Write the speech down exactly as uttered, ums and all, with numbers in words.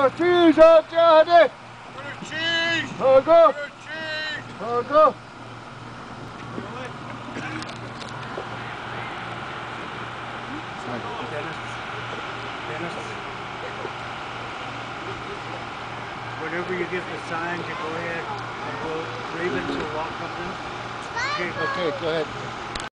got cheese on Johnny! For the cheese! Hugger! For the cheese! Hugger! Dennis, Dennis, whenever you get the signs, you go ahead and go Ravens will walk up in. Okay, okay, go ahead.